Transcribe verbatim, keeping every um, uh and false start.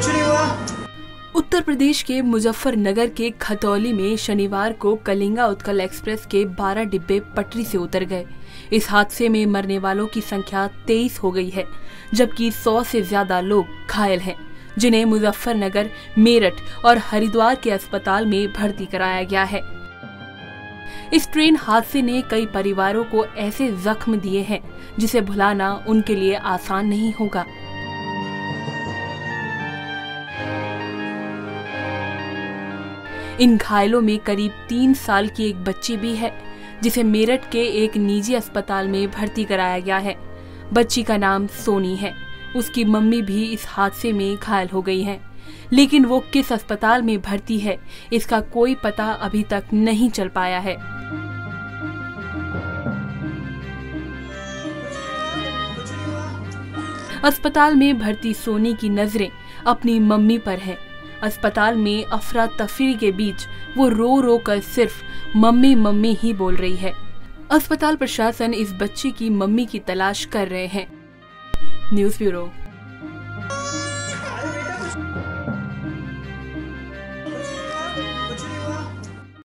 कुछ नहीं हुआ। उत्तर प्रदेश के मुजफ्फरनगर के खतौली में शनिवार को कलिंगा उत्कल एक्सप्रेस के बारह डिब्बे पटरी से उतर गए। इस हादसे में मरने वालों की संख्या तेईस हो गई है, जबकि सौ से ज्यादा लोग घायल हैं, जिन्हें मुजफ्फरनगर, मेरठ और हरिद्वार के अस्पताल में भर्ती कराया गया है। इस ट्रेन हादसे ने कई परिवारों को ऐसे जख्म दिए हैं जिसे भुलाना उनके लिए आसान नहीं होगा। इन घायलों में करीब तीन साल की एक बच्ची भी है, जिसे मेरठ के एक निजी अस्पताल में भर्ती कराया गया है। बच्ची का नाम सोनी है। उसकी मम्मी भी इस हादसे में घायल हो गई है, लेकिन वो किस अस्पताल में भर्ती है इसका कोई पता अभी तक नहीं चल पाया है। अस्पताल में भर्ती सोनी की नजरें अपनी मम्मी पर हैं। अस्पताल में अफरा तफरी के बीच वो रो रो कर सिर्फ मम्मी मम्मी ही बोल रही है। अस्पताल प्रशासन इस बच्ची की मम्मी की तलाश कर रहे हैं। News bureau.